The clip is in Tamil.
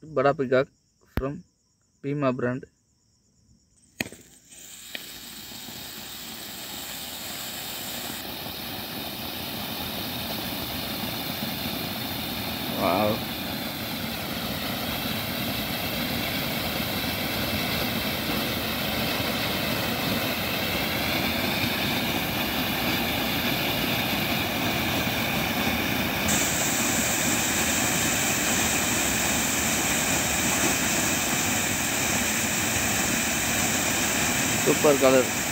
Bada Peacock from Pima brand. Wow. Super color.